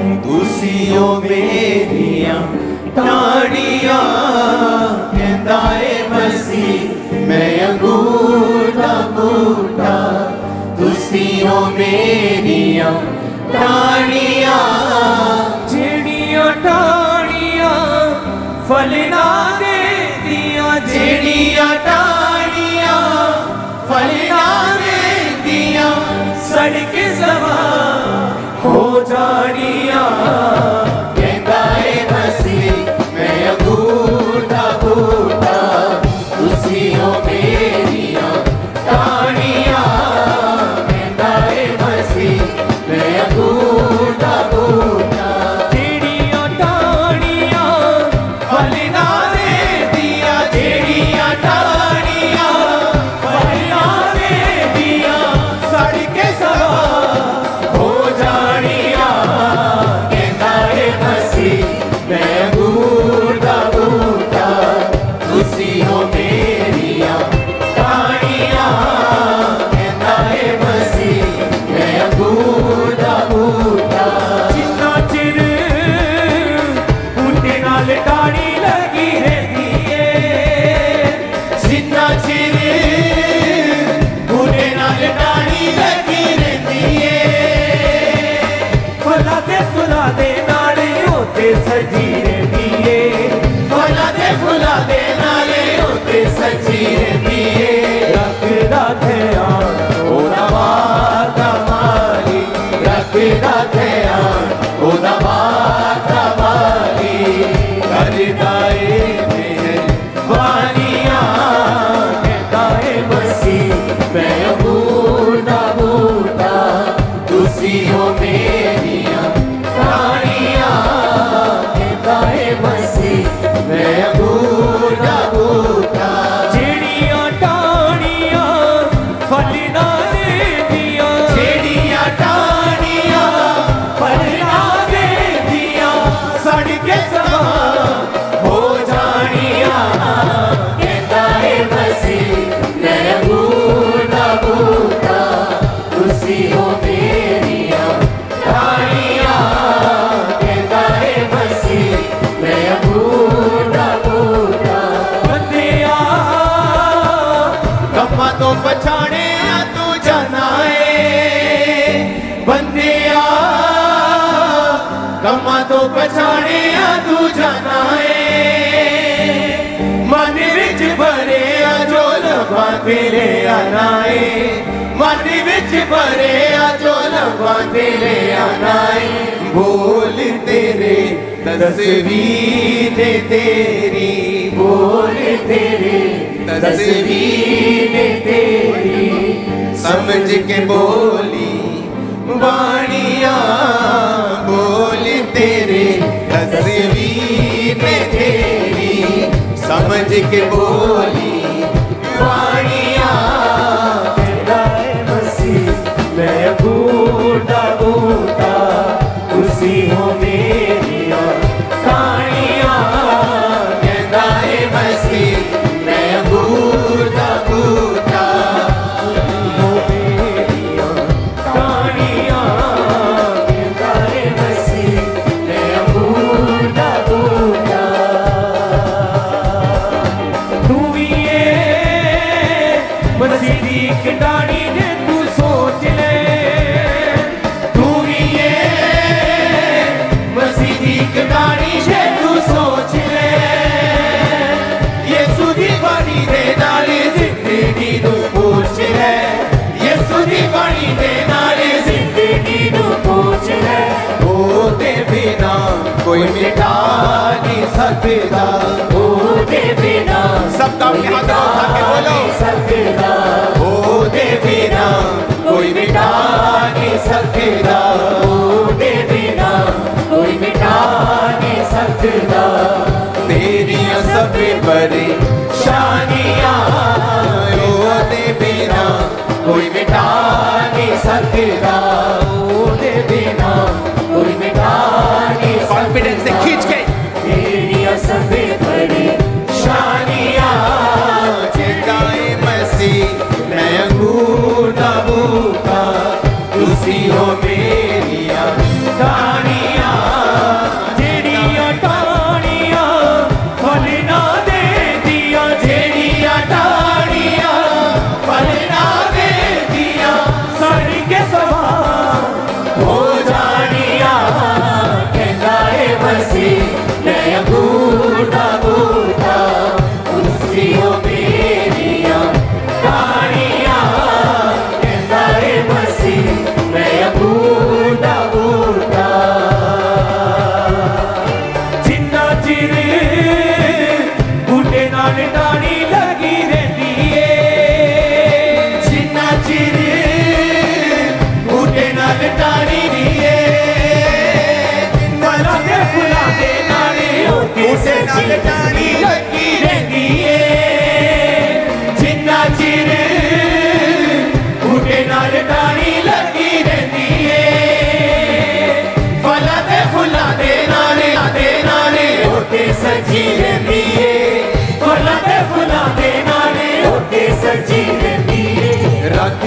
तुसियो मेरिया टाणिया कहंदा है मसीह मैं अंगूर दा बूटा तुसियो मेरिया टाणिया जेड़िया टाणिया फल ना दे दिया जेड़िया टाणिया फल ना दे दिया सड़क सवा हो जानिया कहंदा है मसीह मैं अंगूर दा बूटा तुसियो मेरिया टाणिया कहंदा है मसीह मैं अंगूर दा बूटा जेड़िया टाणिया फल ना दे दिया जेड़िया टाणिया फल ना दे दिया सड़क सवा हो जानिया कहंदा है मसीह मैं अंगूर दा बूटा तुसियो मेरिया टाणिया कहंदा है मसीह मैं अंगूर दा बूटा जिन्ना चिर बूटे नाल टाणी लगी रहती है जिन्ना चिर बूटे नाल टाणी लगी रहती है फला दे नाले होते सजी रहती है फुला दे नाले होते सजी रहती है रखदा ध्यान ओदा वादा माली रखदा ध्यान ओदा वादा माली करदा ए मेहरबानिया कहंदा है मसीह मैं अंगूर दा बूटा तुसियो मेरिया टाणिया कहंदा है मसीह मैं अंगूर दा बूटा जेड़िया टाणिया फल ना दे दिया जेड़िया टाणिया फल ना दे दिया सड़क सवा हो जानिया कहंदा है मसीह मैं अंगूर दा बूटा तुसियो मेरिया टाणिया कहंदा है मसीह मैं अंगूर दा बूटा बंदिया कम्मा तो पछाणे तू जाना है बंदिया कम्मा तो पछाणे तू जाना है मन विच भरे जो लभा तेरे आना है मन विच भरे जो लभा तेरे आना है बोल तेरे तस्वीर तेरी बोल तेरे तस्वीर तेरी समझ के बोली वाणिया बोल तेरे तस्वीर तेरी समझ के बोली वाणिया कहंदा है मसीह मैं अंगूर दा बूटा तुसी हो मेरिया टाणिया कहंदा है मसीह मैं अंगूर दा बूटा हो मेरिया टाणिया कहंदा है मसीह मैं अंगूर दा बूटा तू भी ये मसीह दी इक टाणी जे तू सोच ले तू भी ये मसीह दी इक टाणी जे तू सोच ले यीशु दी बाणी दे नाल जिंदगी नू पूछ ले यीशु दी बाणी दे नाल जिंदगी नू पूछ ले ओदे बिना कोई मिटा नहीं सकदा ओदे बिना सब अपने हाथ उठा के बोलो सकदा ओदे बिना कोई मिटा नहीं सकदा ओदे बिना कोई मिटा नहीं सकदा तेरियां सब परेशानियां ओदे बिना कोई मिटा नहीं सकदा ओदे बिना कोई मिटा नहीं कॉन्फिडेंस से खींच के तेरियां सब परेशानियां चिल्लाए मसीह मैं अंगूर दा बूटा तुसी हो मेरिया टाणिया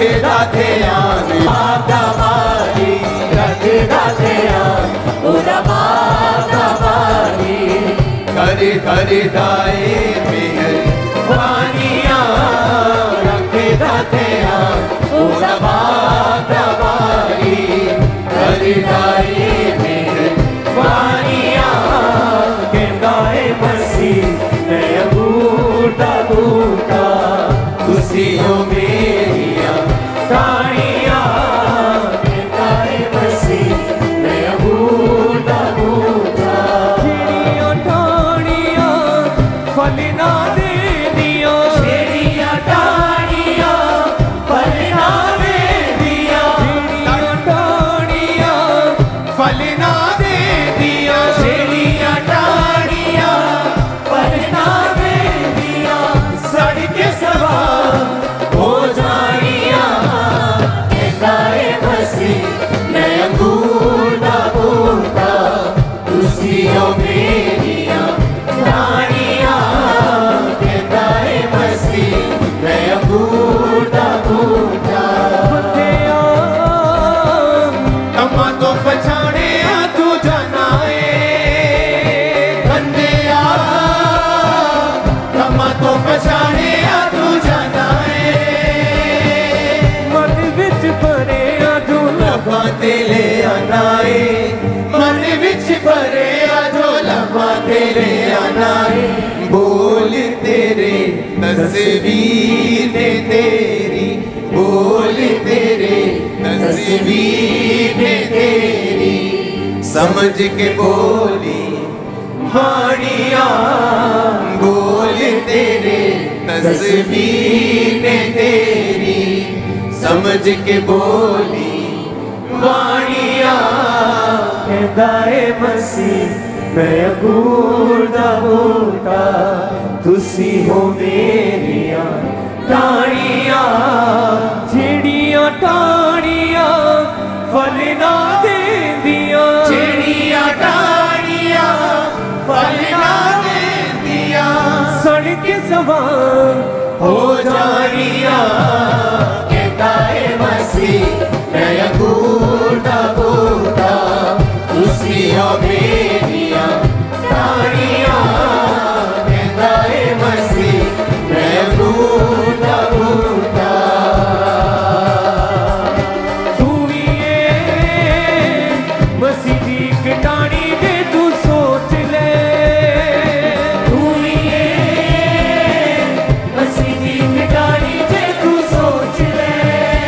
रखदा ध्यान बागा बारी रखदा ध्यान ओदा बागा बारी कर दाए मेहरबानियां रखदा ध्यान ओदा बागा बारी कर दाए मेहरबानियां कहंदा है मसीह मैं अंगूर दा बूटा तुसी हो मेरियां टाणियां कहंदा है मसीह मैं अंगूर दा बूटा जेड़ियां टाणियां फल ना देंदियां जेड़ियां टाणियां फल ना देंदियां जेड़ियां टाणियां फल ना देंदियां जेड़ियां टाणियां फल ना देंदियां सड़ के सवा हो जानियां कहंदा है मसीह मैं अंगूर दा बूटा तुसी हो मेरियां टाणियां कहंदा है मसीह मैं अंगूर दा बूटा बंदेया कम्मां तो पछाणे तू जाना है बंदेया कम्मां तो पछाणे तू जाना है मन विच भरे जो लबां ते ले आना है मन विच भरे जो लबां ते ले आना है बोल तेरे तस्वीर ने तेरी बोल तेरे तस्वीर ने तेरी समझ के बोली वाणियां बोल तेरे तस्वीर ने तेरी समझ के बोली वाणियां कहंदा है मसीह मैं अंगूर दा बूटा तुसी हो मेरियां टाणियां जेड़ियां टाणियां फल ना देंदियां जेड़ियां टाणियां फल ना देंदियां सड़ के सवार हो जानियां कहंदा है मसीह मैं अंगूर दा बूटा तुसी हो मेरियां टाणियां कहंदा है मसीह मैं अंगूर दा बूटा तू ही मसीह दी कटाणी दे तू सोच ले तू ही मसीह दी कटाणी दे तू सोच ले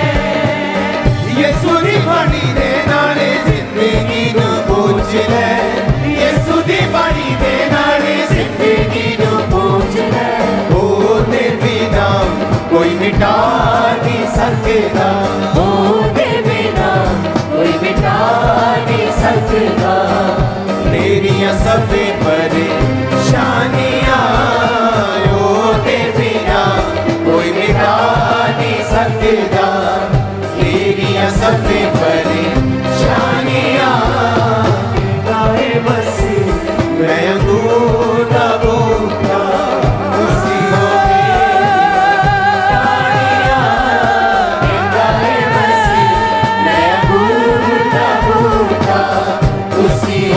यीशु दी बाणी दे नाले जिंदगी नू पूछ ले यीशु दी बाणी दे नाले जिंदगी नू पूछ ले ओ ते बिना कोई मिटा नहीं सकदा ओ ते बिना कोई मिटा नहीं सकदा तेरियां सब परेशानियां ओ ते बिना कोई मिटा नहीं सकदा तेरियां सब परेशानियां कहंदा है मसीह मैं अंगूर दा बूटा तुसी हो टाणियां कहंदा है मसीह मैं अंगूर दा बूटा तुसी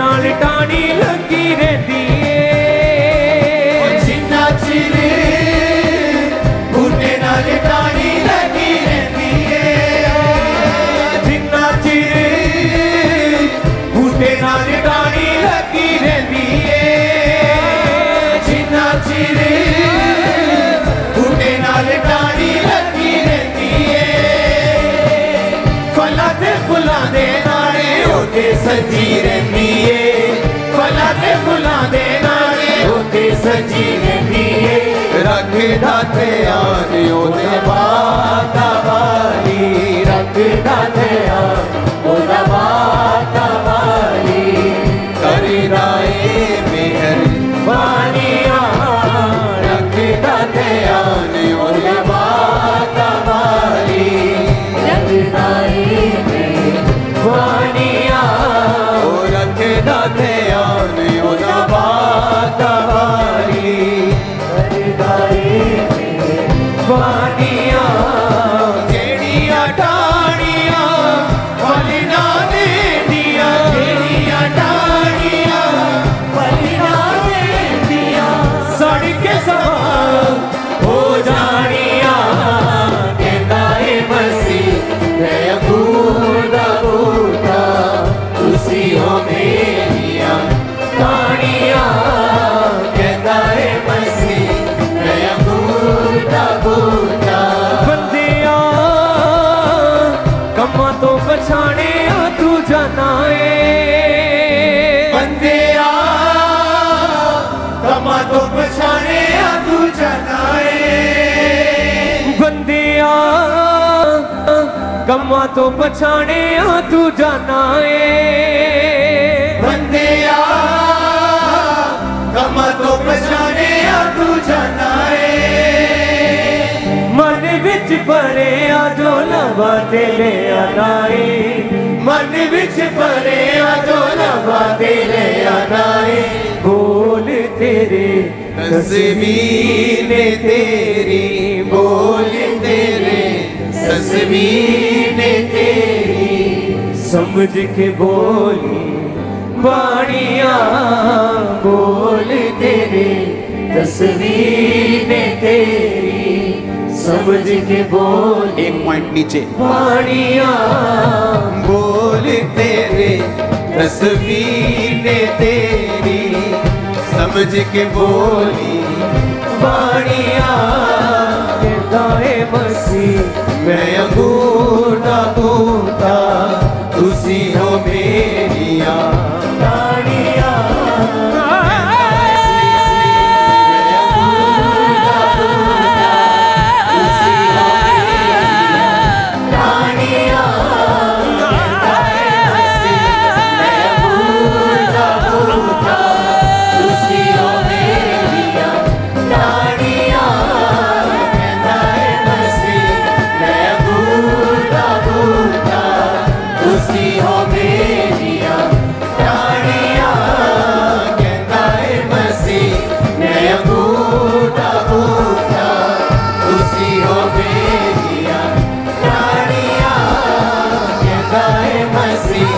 नाल टाणी लगी रहती है जिन्ना चिर बूटे नाल टाणी लगी रहती है जिन्ना चिर बूटे नाल टाणी लगी रहती है जिन्ना चिर बूटे नाल टाणी लगी रहती है फलां ते फुलां दे नाले ओते सजी रहती है फलां ते फुलां दे नाले ओते सजी रहती है रखदा ध्यान ओदे बाता वाली रखदा ध्यान ओदा बाता वाली करदा ए मेहर बानिया रखदा ध्यान ओदे बाता वाली रखदा ए मेहर बानिया ओ रखदा ध्यान ओदा बाता वाली बानिया जेड़िया टाणिया फलना दे दिया जेड़िया टाणिया फलना दे दिया सड़ के सवाल हो जानिया कहता है मसीह मैं अबूदा बूटा तुसी हो मेरिया टाणिया कहता है मसीह मैं अबूदा बूटा बंदिया कम्मा तो पछाने तू जाना है बंदिया कमा तो पछाने तू जाना है बंदिया कम्मा तो पछाने तू जाना है बंदिया कमा तो पछाने तू जाना है मन विच परे जो लवा ते ले आनाए मन विच परे जो लवा दे ले आना है बोल तेरे तस्वीर ने तेरी बोल तेरे तस्वीर ने तेरी समझ के बोली बाणिया बोल तेरे तस्वीर ने तेरी समझ के बोल एक पॉइंट नीचे बाणिया बोल तेरे तस्वीर ने तेरी समझ के बोली बाणिया दाए मसीह मैं अंगूठा बूटा तुसी हो मेरिया बाणिया मसीह